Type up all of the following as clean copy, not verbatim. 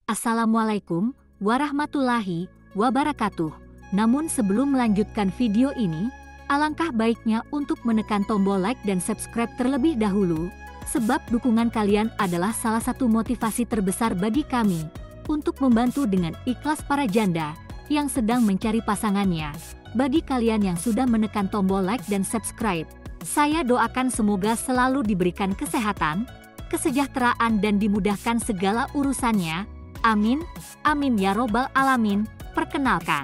Assalamualaikum warahmatullahi wabarakatuh. Namun sebelum melanjutkan video ini, alangkah baiknya untuk menekan tombol like dan subscribe terlebih dahulu, sebab dukungan kalian adalah salah satu motivasi terbesar bagi kami untuk membantu dengan ikhlas para janda yang sedang mencari pasangannya. Bagi kalian yang sudah menekan tombol like dan subscribe, saya doakan semoga selalu diberikan kesehatan, kesejahteraan dan dimudahkan segala urusannya. Amin, amin ya robbal alamin. Perkenalkan,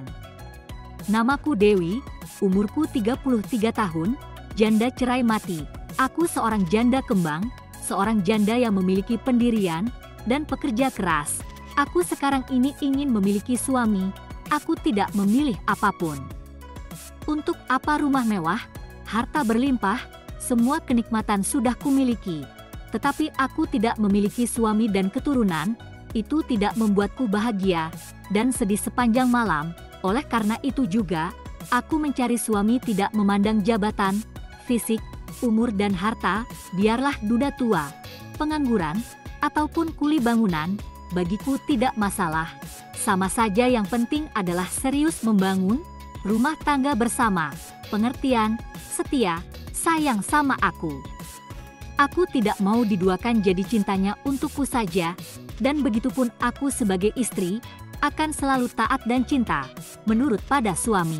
namaku Dewi, umurku 33 tahun, janda cerai mati. Aku seorang janda kembang, seorang janda yang memiliki pendirian dan pekerja keras. Aku sekarang ini ingin memiliki suami, aku tidak memilih apapun. Untuk apa rumah mewah, harta berlimpah, semua kenikmatan sudah kumiliki. Tetapi aku tidak memiliki suami dan keturunan. Itu tidak membuatku bahagia dan sedih sepanjang malam. Oleh karena itu juga, aku mencari suami tidak memandang jabatan, fisik, umur dan harta, biarlah duda tua, pengangguran, ataupun kuli bangunan, bagiku tidak masalah. Sama saja yang penting adalah serius membangun rumah tangga bersama, pengertian, setia, sayang sama aku. Aku tidak mau diduakan jadi cintanya untukku saja, dan begitupun aku sebagai istri, akan selalu taat dan cinta, menurut pada suami.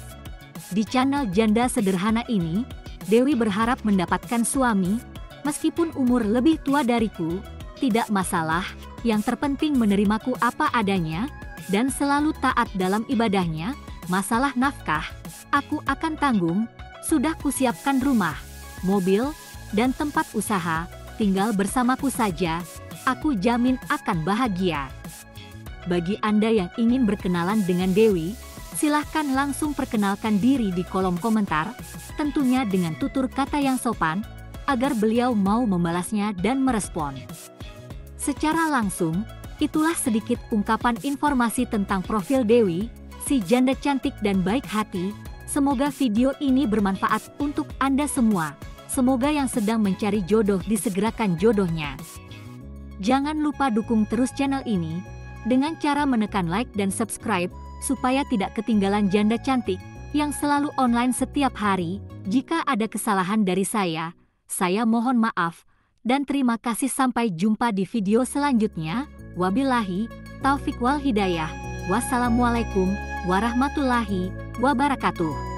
Di channel Janda Sederhana ini, Dewi berharap mendapatkan suami, meskipun umur lebih tua dariku, tidak masalah, yang terpenting menerimaku apa adanya, dan selalu taat dalam ibadahnya. Masalah nafkah, aku akan tanggung, sudah kusiapkan rumah, mobil, dan tempat usaha, tinggal bersamaku saja, aku jamin akan bahagia. Bagi Anda yang ingin berkenalan dengan Dewi, silahkan langsung perkenalkan diri di kolom komentar, tentunya dengan tutur kata yang sopan, agar beliau mau membalasnya dan merespon. Secara langsung, itulah sedikit ungkapan informasi tentang profil Dewi, si janda cantik dan baik hati. Semoga video ini bermanfaat untuk Anda semua. Semoga yang sedang mencari jodoh disegerakan jodohnya. Jangan lupa dukung terus channel ini dengan cara menekan like dan subscribe supaya tidak ketinggalan janda cantik yang selalu online setiap hari. Jika ada kesalahan dari saya mohon maaf dan terima kasih. Sampai jumpa di video selanjutnya. Wabillahi taufiq wal hidayah. Wassalamualaikum warahmatullahi wabarakatuh.